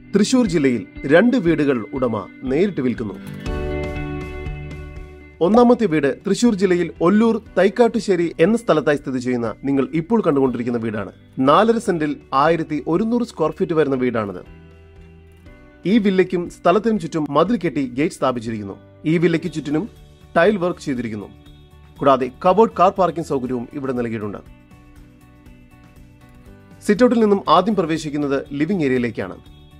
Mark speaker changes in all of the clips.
Speaker 1: തൃശൂർ ജില്ലയിൽ 2 വീടുകൾ ഉടമ നേരിട്ട് വിൽക്കുന്നു. ഒന്നാമത്തെ വീട് തൃശൂർ ജില്ലയിൽ ഒല്ലൂർ തൈക്കാട്ടുശ്ശേരി എന്ന സ്ഥലത്തായി സ്ഥിതി ചെയ്യുന്ന നിങ്ങൾ ഇപ്പോൾ കണ്ടുകൊണ്ടിരിക്കുന്ന വീടാണ്. 4.5 സെന്റിൽ 1100 സ്ക്വയർ ഫീറ്റ് വരുന്ന വീടാണിത്. ഈ വില്ലയ്ക്കും സ്ഥലത്തിനും ചുറ്റും മതിൽ കെട്ടി ഗേറ്റ് സ്ഥാപിച്ചിരിക്കുന്നു. ഈ വില്ലയ്ക്ക് ചുറ്റിനും ടൈൽ വർക്ക് ചെയ്തിരിക്കുന്നു. കൂടാതെ കബോർഡ് കാർ പാർക്കിംഗ് സൗകര്യവും ഇവിടെ നൽകിയിട്ടുണ്ട്. സിറ്റൌട്ടിൽ നിന്നും ആദ്യം പ്രവേശിക്കുന്നത് ലിവിംഗ് ഏരിയയിലേക്കാണ്.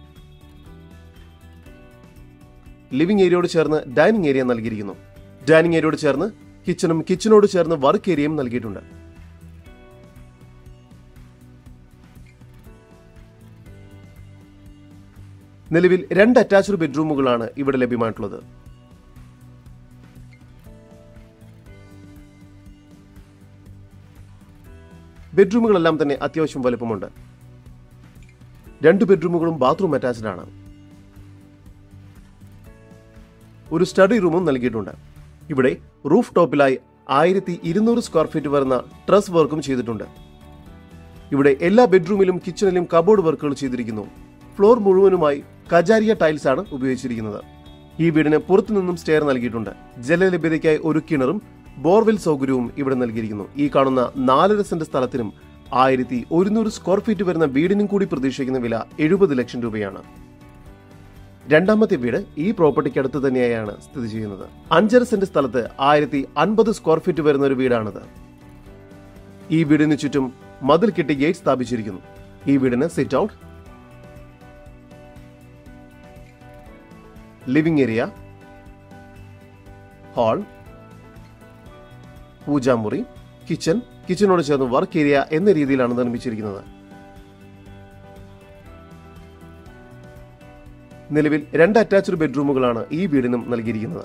Speaker 1: ലിവിംഗ് ഏരിയയോട് ചേർന്ന് ഡൈനിങ് ഏരിയ നൽകിയിരിക്കുന്നു. ഡൈനിങ് ഏരിയയോട് ചേർന്ന് കിച്ചണും കിച്ചണോട് ചേർന്ന് വർക്ക് ഏരിയയും നൽകിയിട്ടുണ്ട്. നിലവിൽ 2 അറ്റാച്ച്ഡ് ബെഡ്റൂമുകളാണ് ഇവിടെ ലഭ്യമായിട്ടുള്ളത്. ബെഡ്റൂമുകളെല്ലാം തന്നെ അത്യാവശ്യം വലുപ്പമുണ്ട്. 2 ബെഡ്റൂമുകളും ബാത്റൂം അറ്റാച്ച്ഡ് ആണ്. ഒരു സ്റ്റഡി റൂമും നൽകിയിട്ടുണ്ട്. ഇവിടെ റൂഫ് ടോപ്പിലായി 1200 സ്ക്വയർ ഫീറ്റ് വരുന്ന ട്രസ് വർക്കും ചെയ്തിട്ടുണ്ട്. ഇവിടെ എല്ലാ ബെഡ്റൂമിലും കിച്ചണിലും കബോർഡ് വർക്കുകൾ ചെയ്തിരിക്കുന്നു. ഫ്ലോർ മുഴുവനുമായി കജാരിയ ടൈൽസ് ആണ് ഉപയോഗിച്ചിരിക്കുന്നത്. ഈ വീടിന് പുറത്തുനിന്നും സ്റ്റെയർ നൽകിയിട്ടുണ്ട്. ജലലഭ്യതയ്ക്കായി ഒരു കിണറും ബോർവെൽ സൗകര്യവും ഇവിടെ നൽകിയിരിക്കുന്നു. ഈ കാണുന്ന 4.5 സെന്റ് സ്ഥലത്തിനും 1100 സ്ക്വയർ ഫീറ്റ് വരുന്ന വീടിനും കൂടി പ്രതീക്ഷിക്കുന്ന വില 70 ലക്ഷം രൂപയാണ്. രണ്ടാമത്തെ വീട് ഈ പ്രോപ്പർട്ടിക്ക് അടുത്ത് തന്നെയായാണ് സ്ഥിതി ചെയ്യുന്നത്. 5.5 സെന്റ് സ്ഥലത്ത് 1050 സ്ക്വയർ ഫീറ്റ് വരുന്ന ഒരു വീടാണിത്. ഈ വീടിന് ചുറ്റും മതിൽ കെട്ടി ഗേറ്റ് സ്ഥാപിച്ചിരിക്കുന്നു. ഈ വീടിന് sit out, living area, hall, പൂജാമുറി, കിച്ചണോട് ചേർന്ന് വർക്ക് ഏരിയ എന്ന രീതിയിലാണ് നിർമ്മിച്ചിരിക്കുന്നത്. നിലവിൽ 2 അറ്റാച്ച്ഡ് ബെഡ്റൂമുകളാണ് ഈ വീടിനും നൽകിയിരിക്കുന്നത്.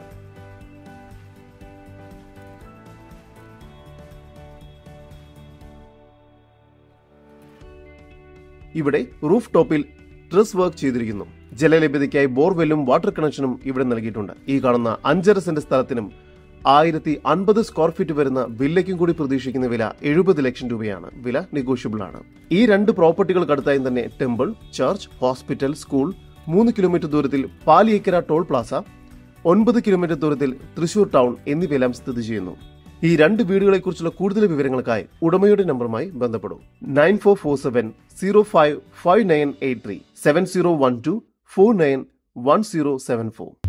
Speaker 1: ഇവിടെ റൂഫ് ടോപ്പിൽ ട്രസ് വർക്ക് ചെയ്തിരിക്കുന്നു. ജലലഭ്യതയ്ക്കായി ബോർവെല്ലും വാട്ടർ കണക്ഷനും ഇവിടെ നൽകിയിട്ടുണ്ട്. ഈ കാണുന്ന 5.5 സെന്റ് സ്ഥലത്തിനും 1050 സ്ക്വയർ ഫീറ്റ് വരുന്ന വില്ലയ്ക്കും കൂടി പ്രതീക്ഷിക്കുന്ന വില 70 ലക്ഷം രൂപയാണ്. വില നെഗോഷ്യബിൾ ആണ്. ഈ 2 പ്രോപ്പർട്ടികൾക്കടുത്തായി തന്നെ temple, church, hospital, school, 3 kilometre ദൂരത്തിൽ പാലിയേക്കര ടോൾ പ്ലാസ, 9 കിലോമീറ്റർ ദൂരത്തിൽ തൃശൂർ ടൗൺ എന്നിവയെല്ലാം സ്ഥിതി ചെയ്യുന്നു. ഈ 2 വീടുകളെക്കുറിച്ചുള്ള കൂടുതൽ വിവരങ്ങൾക്കായി ഉടമയുടെ നമ്പറുമായി ബന്ധപ്പെടും. 9447055983 7012491074.